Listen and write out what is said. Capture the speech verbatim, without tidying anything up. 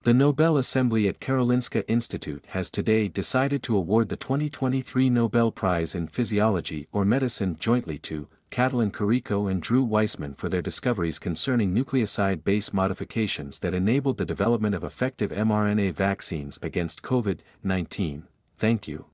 The Nobel Assembly at Karolinska Institute has today decided to award the twenty twenty-three Nobel Prize in Physiology or Medicine jointly to Katalin Karikó and Weissman for their discoveries concerning nucleoside base modifications that enabled the development of effective mRNA vaccines against COVID nineteen. Thank you.